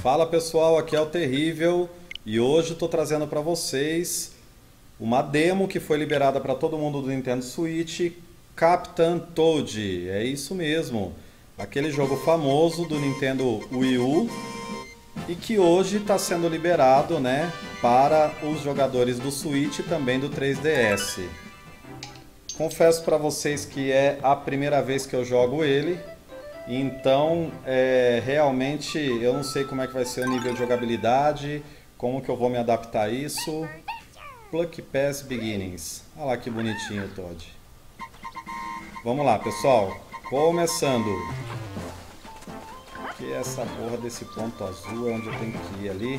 Fala pessoal, aqui é o Terrível e hoje estou trazendo para vocês uma demo que foi liberada para todo mundo do Nintendo Switch, Captain Toad. É isso mesmo, aquele jogo famoso do Nintendo Wii U e que hoje está sendo liberado, né, para os jogadores do Switch e também do 3DS. Confesso para vocês que é a primeira vez que eu jogo ele. Então, realmente eu não sei como é que vai ser o nível de jogabilidade, como que eu vou me adaptar a isso. Pluck Pass Beginnings. Olha lá que bonitinho o Toad. Vamos lá, pessoal. Começando. Que é essa porra desse ponto azul, é onde eu tenho que ir ali.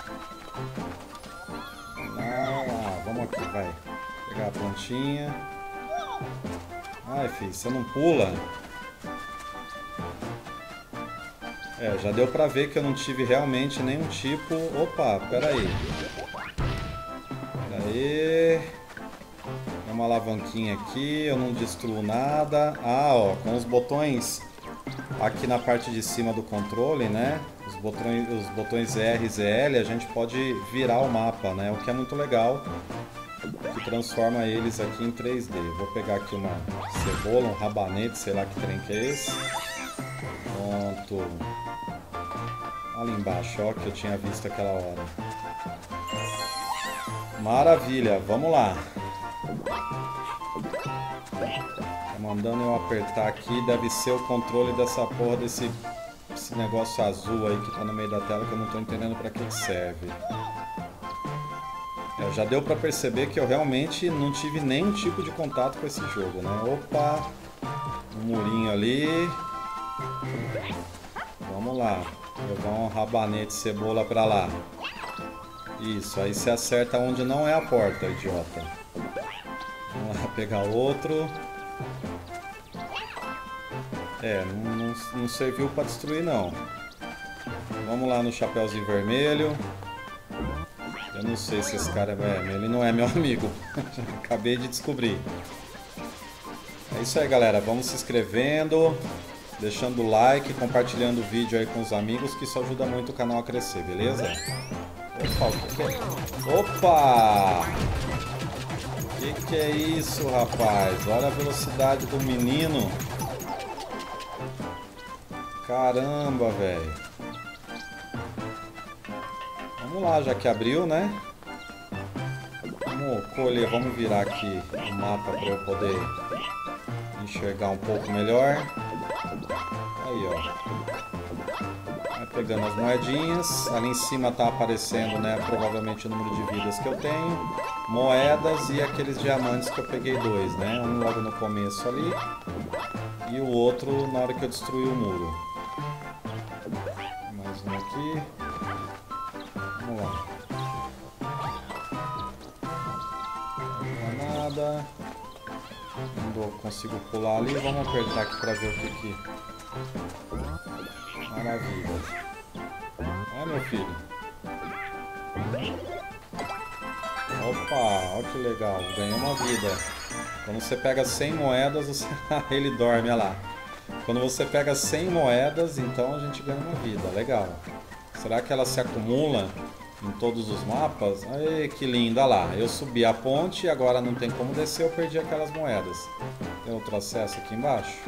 Vamos aqui, vai. Pegar a pontinha. Ai, filho, você não pula? Já deu pra ver que eu não tive realmente nenhum tipo... Opa, peraí. Peraí. Tem uma alavanquinha aqui, eu não destruo nada. Ah, ó, com os botões aqui na parte de cima do controle, né? Os botões R e L, a gente pode virar o mapa, né? O que é muito legal, que transforma eles aqui em 3D. Vou pegar aqui uma cebola, um rabanete, sei lá que trem que é esse. Pronto. Ali embaixo, ó, que eu tinha visto aquela hora. Maravilha, vamos lá. Tá mandando eu apertar aqui, deve ser o controle dessa porra desse negócio azul aí que tá no meio da tela que eu não tô entendendo pra que serve. Já deu pra perceber que eu realmente não tive nenhum tipo de contato com esse jogo, né? Opa, um murinho ali. Vamos lá. Levar um rabanete de cebola pra lá. Isso, aí você acerta onde não é a porta, idiota. Vamos lá pegar outro. Não serviu pra destruir não. Vamos lá no chapéuzinho vermelho. Eu não sei se esse cara ele não é meu amigo. Acabei de descobrir. É isso aí, galera. Vamos se inscrevendo, deixando o like, compartilhando o vídeo aí com os amigos, que isso ajuda muito o canal a crescer, beleza? Opa, o que é? Opa! Que é isso, rapaz? Olha a velocidade do menino. Caramba, velho. Vamos lá, já que abriu, né? Vamos colher, vamos virar aqui o mapa para eu poder enxergar um pouco melhor. Aí, ó. Vai pegando as moedinhas. Ali em cima tá aparecendo, né, provavelmente o número de vidas que eu tenho. Moedas e aqueles diamantes que eu peguei dois, né? Um logo no começo ali. E o outro na hora que eu destruí o muro. Mais um aqui. Vamos lá. Não dá nada. Não consigo pular ali. Vamos apertar aqui para ver o que. Maravilha. Meu filho. Opa, olha que legal. Ganhei uma vida. Quando você pega 100 moedas, você... ele dorme, olha lá. Quando você pega 100 moedas, então a gente ganha uma vida. Legal. Será que ela se acumula em todos os mapas? Ai, que lindo, olha lá. Eu subi a ponte e agora não tem como descer, eu perdi aquelas moedas. Tem outro acesso aqui embaixo?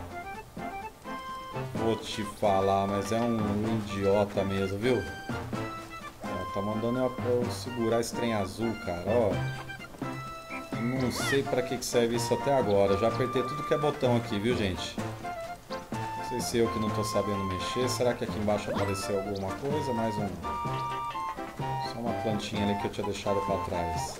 Vou te falar, mas é um idiota mesmo, viu? Tá mandando eu segurar esse trem azul, cara, ó. Eu não sei pra que serve isso até agora. Eu já apertei tudo que é botão aqui, viu, gente? Não sei se eu que não tô sabendo mexer. Será que aqui embaixo apareceu alguma coisa? Mais um... Só uma plantinha ali que eu tinha deixado pra trás.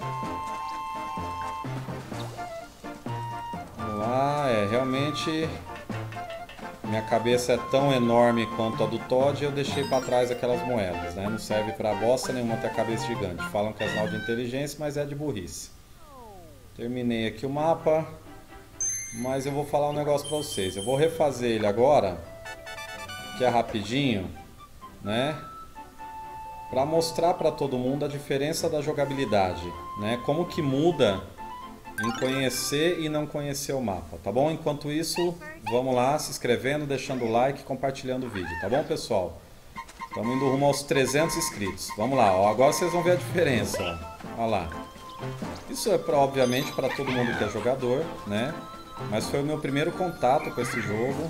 Vamos lá, realmente... Minha cabeça é tão enorme quanto a do Toad e eu deixei pra trás aquelas moedas, né? Não serve pra bosta nenhuma ter a cabeça gigante. Falam que é sinal de inteligência, mas é de burrice. Terminei aqui o mapa, mas eu vou falar um negócio pra vocês. Eu vou refazer ele agora, que é rapidinho, né? Pra mostrar pra todo mundo a diferença da jogabilidade, né? Como que muda em conhecer e não conhecer o mapa, tá bom? Enquanto isso, vamos lá, se inscrevendo, deixando o like, compartilhando o vídeo, tá bom, pessoal? Estamos indo rumo aos 300 inscritos. Vamos lá, ó. Agora vocês vão ver a diferença. Ó. Olha lá. Isso é obviamente para todo mundo que é jogador, né? Mas foi o meu primeiro contato com esse jogo.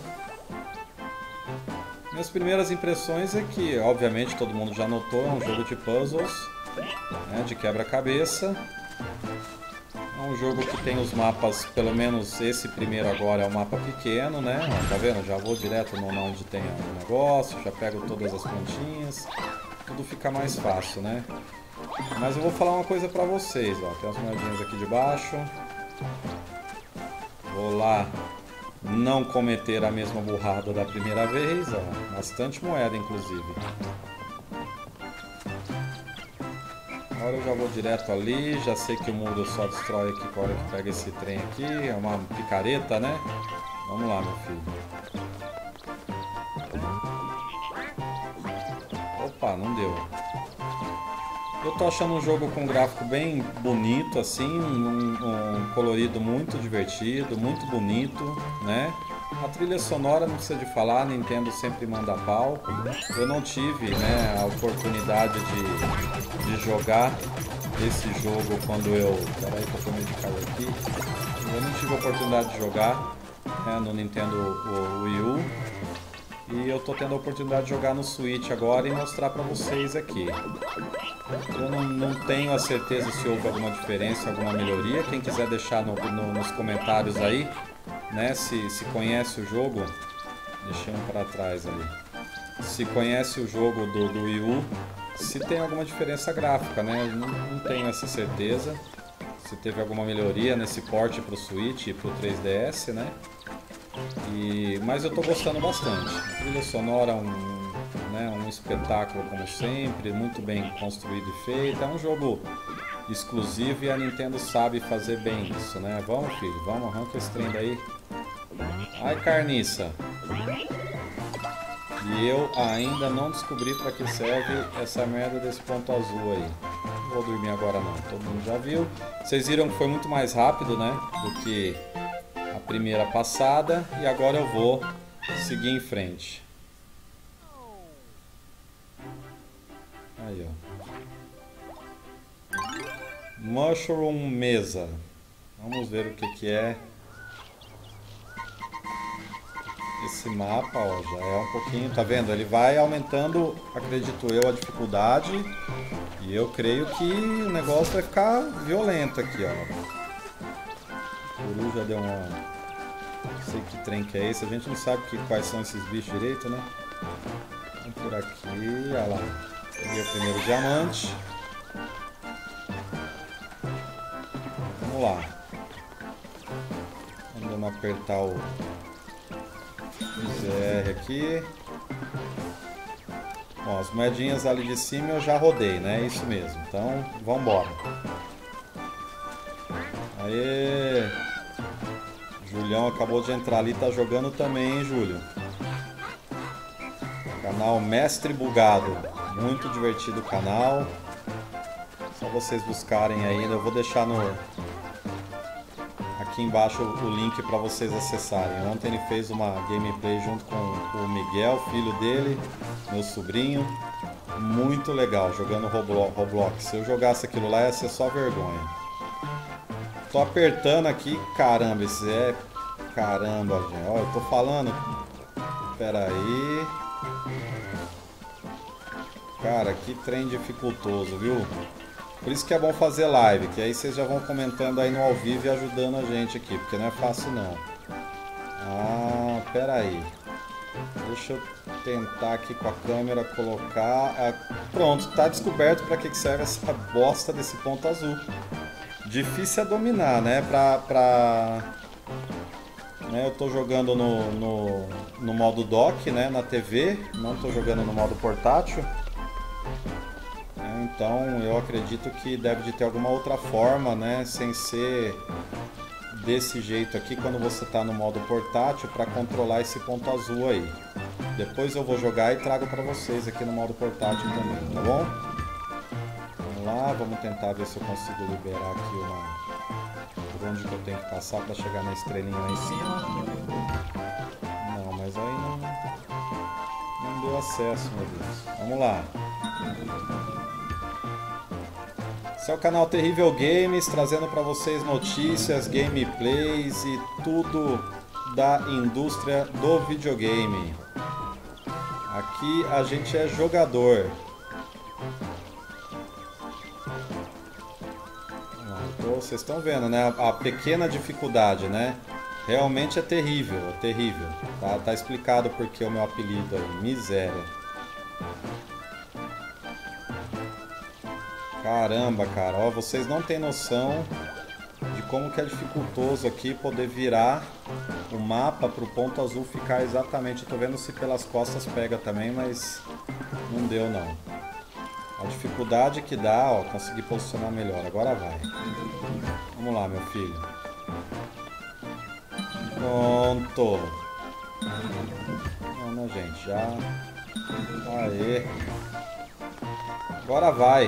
Minhas primeiras impressões é que, obviamente, todo mundo já notou, é um jogo de puzzles, né, de quebra-cabeça. É um jogo que tem os mapas, pelo menos esse primeiro agora é um mapa pequeno, né? Ó, tá vendo? Já vou direto onde tem o negócio, já pego todas as pontinhas, tudo fica mais fácil, né? Mas eu vou falar uma coisa pra vocês, ó. Tem as moedinhas aqui de baixo. Vou lá não cometer a mesma burrada da primeira vez, ó. Bastante moeda, inclusive. Agora eu já vou direto ali, já sei que o muro só destrói aqui com a hora que pega esse trem aqui. É uma picareta, né? Vamos lá, meu filho. Opa, não deu. Eu tô achando um jogo com um gráfico bem bonito, assim, um colorido muito divertido, muito bonito, né? A trilha sonora não precisa de falar, a Nintendo sempre manda pau. Eu não tive, né, a oportunidade de jogar esse jogo quando eu... Peraí que eu tô meio de calor aqui. Eu não tive a oportunidade de jogar, né, no Nintendo Wii U. E eu tô tendo a oportunidade de jogar no Switch agora e mostrar pra vocês aqui. Eu não tenho a certeza se houve alguma diferença, alguma melhoria. Quem quiser deixar nos comentários aí, né, se conhece o jogo, deixei um para trás ali. Se conhece o jogo do Wii U, se tem alguma diferença gráfica, né? Não tenho essa certeza. Se teve alguma melhoria nesse port para o Switch e para o 3DS, né? Mas eu estou gostando bastante. A trilha sonora um espetáculo como sempre, muito bem construído e feito. É um jogo exclusivo e a Nintendo sabe fazer bem isso, né? Vamos, filho, vamos, arranca esse trem daí. Ai, carniça. E eu ainda não descobri para que serve essa merda desse ponto azul aí. Não vou dormir agora não, todo mundo já viu. Vocês viram que foi muito mais rápido, né, do que a primeira passada. E agora eu vou seguir em frente. Aí, ó. Mushroom Mesa. Vamos ver o que é esse mapa, ó, já é um pouquinho, tá vendo? Ele vai aumentando, acredito eu, a dificuldade. E eu creio que o negócio vai ficar violento aqui, ó. O coruja deu uma... Não sei que trem que é esse, a gente não sabe quais são esses bichos direito, né? Vamos por aqui, olha lá. Peguei o primeiro diamante. Vamos lá. Vamos apertar o ZR aqui. Bom, as moedinhas ali de cima eu já rodei, né? É isso mesmo. Então, vamos embora. Aê! Julião acabou de entrar ali, tá jogando também, hein, Júlio? Canal Mestre Bugado. Muito divertido o canal. Só vocês buscarem aí. Eu vou deixar aqui embaixo o link para vocês acessarem. Ontem ele fez uma gameplay junto com o Miguel, filho dele, meu sobrinho. Muito legal, jogando Roblox. Se eu jogasse aquilo lá, ia ser só vergonha. Tô apertando aqui, caramba, esse é... Caramba, gente. Ó, eu tô falando... Pera aí... Cara, que trem dificultoso, viu? Por isso que é bom fazer live, que aí vocês já vão comentando aí no ao vivo e ajudando a gente aqui, porque não é fácil não. Ah, pera aí. Deixa eu tentar aqui com a câmera colocar... Pronto, tá descoberto para que serve essa bosta desse ponto azul. Difícil é dominar, né? Né? Eu tô jogando no modo dock, né? Na TV, não tô jogando no modo portátil. Então eu acredito que deve de ter alguma outra forma, né, sem ser desse jeito aqui quando você está no modo portátil para controlar esse ponto azul aí. Depois eu vou jogar e trago para vocês aqui no modo portátil também, tá bom? Vamos lá, vamos tentar ver se eu consigo liberar aqui por onde que eu tenho que passar para chegar na estrelinha lá em cima. Não, mas aí não Não deu acesso, meu Deus. Vamos lá. Esse é o canal Terrível Games, trazendo para vocês notícias, gameplays e tudo da indústria do videogame. Aqui a gente é jogador. Vocês estão vendo, né? A pequena dificuldade, né? Realmente é terrível, é terrível. Tá explicado porque o meu apelido aí, miséria. Caramba, cara, ó, vocês não têm noção de como que é dificultoso aqui poder virar o mapa para o ponto azul ficar exatamente. Eu tô vendo se pelas costas pega também, mas não deu não. A dificuldade que dá, ó, conseguir posicionar melhor. Agora vai. Vamos lá, meu filho. Pronto. Não, né, gente? Já. Aê. Agora vai.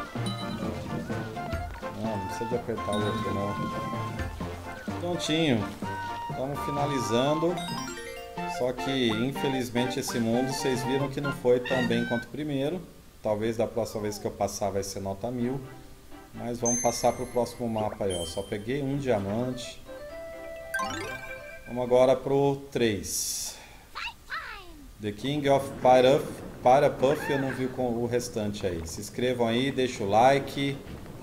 Não precisa de apertar o outro, não. Prontinho. Estamos finalizando. Só que, infelizmente, esse mundo, vocês viram que não foi tão bem quanto o primeiro. Talvez da próxima vez que eu passar vai ser nota 1000. Mas vamos passar para o próximo mapa aí, ó. Só peguei um diamante. Vamos agora pro 3. The King of Pyrapuff, eu não vi com o restante aí. Se inscrevam aí, deixa o like.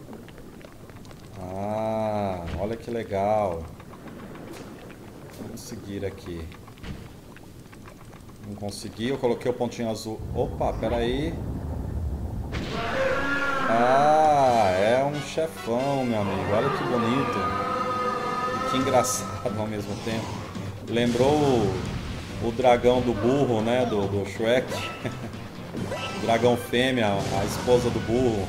Ah, olha que legal. Vamos seguir aqui. Não consegui, eu coloquei o pontinho azul. Opa, peraí. Ah, é um chefão, meu amigo. Olha que bonito. E que engraçado ao mesmo tempo. Lembrou o dragão do burro, né? Do Shrek. O dragão fêmea, a esposa do burro.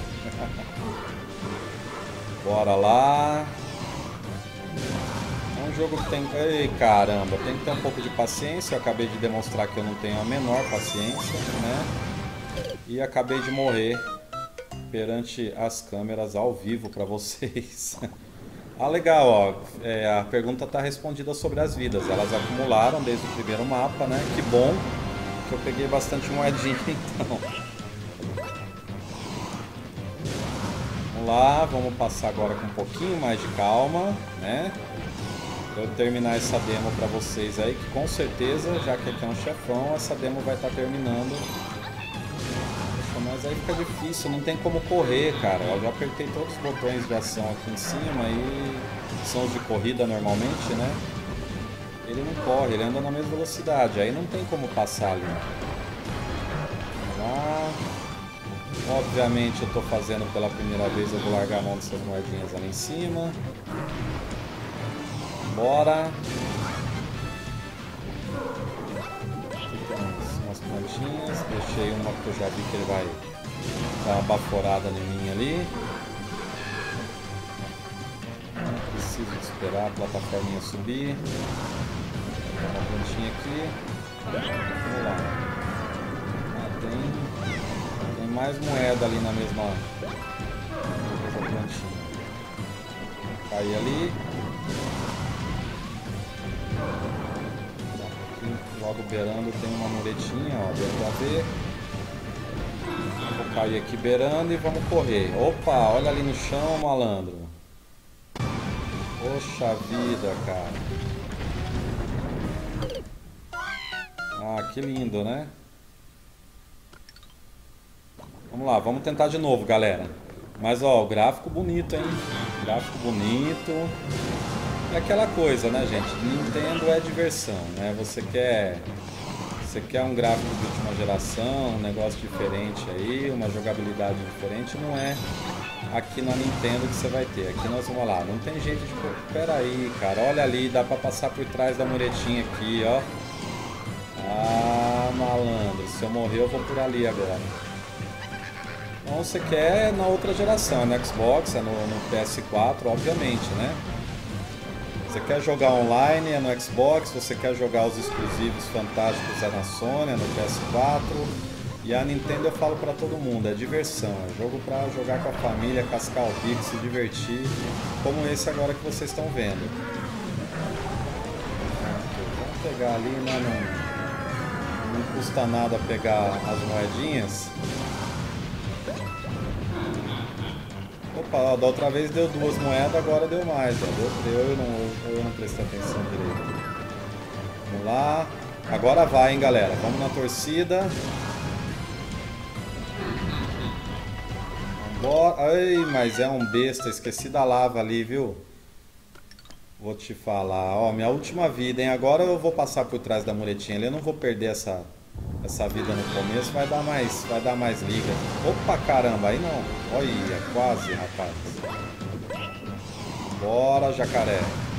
Bora lá. É um jogo que tem... Ei, caramba, tem que ter um pouco de paciência. Eu acabei de demonstrar que eu não tenho a menor paciência, né? E acabei de morrer perante as câmeras ao vivo para vocês. Ah, legal, ó. A pergunta está respondida sobre as vidas. Elas acumularam desde o primeiro mapa, né? Que bom que eu peguei bastante moedinha, então. Vamos lá, vamos passar agora com um pouquinho mais de calma, né? Pra eu terminar essa demo para vocês aí, que com certeza, já que aqui é um chefão, essa demo vai estar terminando. Mas aí fica difícil, não tem como correr, cara. Eu já apertei todos os botões de ação aqui em cima e são os de corrida normalmente, né? Ele não corre, ele anda na mesma velocidade, aí não tem como passar ali. Vamos lá. Obviamente eu tô fazendo pela primeira vez, eu vou largar a mão dessas moedinhas ali em cima. Bora. Umas plantinhas, deixei uma que eu já vi que ele vai dar uma baforada em mim ali. Não preciso de esperar a plataforminha subir. Vou dar uma plantinha aqui. Vamos lá. Ah, tem mais moeda ali na mesma plantinha. Cai ali. Logo beirando tem uma muretinha, ó, deu pra ver. Vou cair aqui beirando e vamos correr. Opa, olha ali no chão, malandro. Poxa vida, cara. Ah, que lindo, né? Vamos lá, vamos tentar de novo, galera. Mas ó, o gráfico bonito, hein? Gráfico bonito. É aquela coisa, né, gente? Nintendo é diversão, né? Você quer um gráfico de última geração, um negócio diferente aí, uma jogabilidade diferente, não é aqui na Nintendo que você vai ter. Aqui nós vamos lá, não tem jeito de... Pera aí, cara, olha ali, dá pra passar por trás da muretinha aqui, ó. Ah, malandro, se eu morrer eu vou por ali agora. Então você quer na outra geração, é no Xbox, é no PS4, obviamente, né? Você quer jogar online, é no Xbox. Você quer jogar os exclusivos fantásticos, é na Sony, é no PS4. E a Nintendo eu falo pra todo mundo, é diversão. É jogo pra jogar com a família, cascar o bico, se divertir. Como esse agora que vocês estão vendo. Vamos pegar ali, né? Não custa nada pegar as moedinhas. Opa, ó, da outra vez deu 2 moedas, agora deu mais. Ó. Eu não prestei atenção direito. Vamos lá. Agora vai, hein, galera. Vamos na torcida. Vambora. Ai, mas é um besta. Esqueci da lava ali, viu? Vou te falar. Ó, minha última vida, hein? Agora eu vou passar por trás da muretinha ali. Eu não vou perder essa vida no começo. Vai dar mais liga. Opa, caramba. Aí não. Olha, quase, rapaz. Bora, jacaré.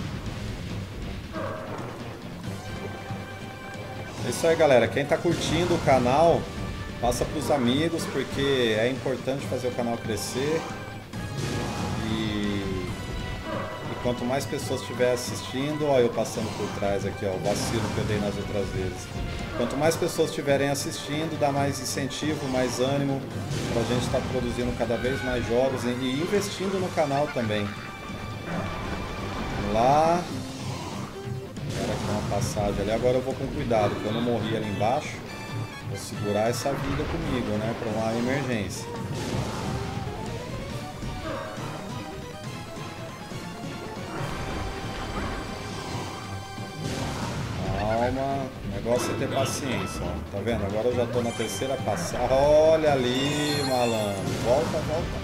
É isso aí, galera. Quem tá curtindo o canal, passa pros amigos, porque é importante fazer o canal crescer. E quanto mais pessoas estiver assistindo, ó, eu passando por trás aqui, ó, o vacilo que eu dei nas outras vezes. Quanto mais pessoas estiverem assistindo, dá mais incentivo, mais ânimo pra gente estar produzindo cada vez mais jogos e investindo no canal também. Vamos lá. Era aqui uma passagem ali, agora eu vou com cuidado, porque eu não morri ali embaixo. Vou segurar essa vida comigo, né, para uma emergência. Calma, o negócio é ter paciência, ó. Tá vendo? Agora eu já tô na terceira passagem. Olha ali, malandro. Volta, volta.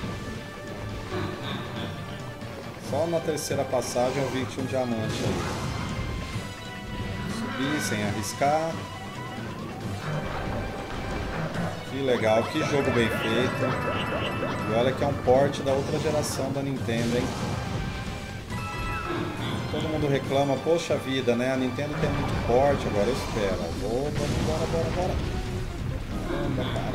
Só na terceira passagem eu vi que tinha um diamante ali. Subir sem arriscar. Que legal, que jogo bem feito. E olha que é um port da outra geração da Nintendo, hein? Todo mundo reclama, poxa vida, né? A Nintendo tem muito port, agora eu espero. Bora. Caramba, cara.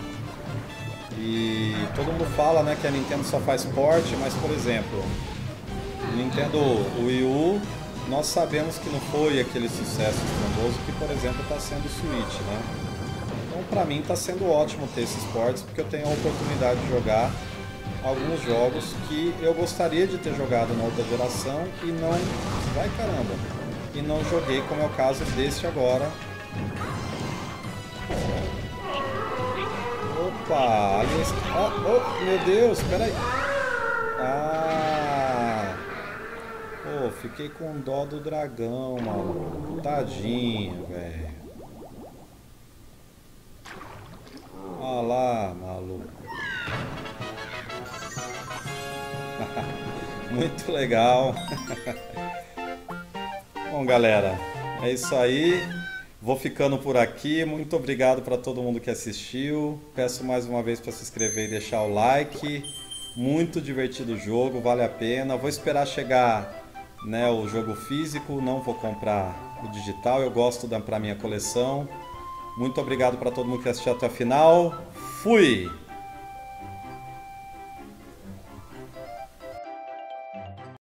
E todo mundo fala, né, que a Nintendo só faz port, mas, por exemplo, o Nintendo Wii U, nós sabemos que não foi aquele sucesso estrondoso que, por exemplo, está sendo o Switch, né? Então, pra mim, está sendo ótimo ter esses ports, porque eu tenho a oportunidade de jogar alguns jogos que eu gostaria de ter jogado na outra geração e não... Vai, caramba! E não joguei, como é o caso deste agora. Opa! Ali... Oh, meu Deus! Peraí! Ah! Pô, fiquei com dó do dragão, maluco. Tadinho, velho. Olha lá, maluco. Muito legal. Bom, galera, é isso aí. Vou ficando por aqui. Muito obrigado para todo mundo que assistiu. Peço mais uma vez para se inscrever e deixar o like. Muito divertido o jogo, vale a pena. Vou esperar chegar, né, o jogo físico. Não vou comprar o digital. Eu gosto para minha coleção. Muito obrigado para todo mundo que assistiu até o final. Fui!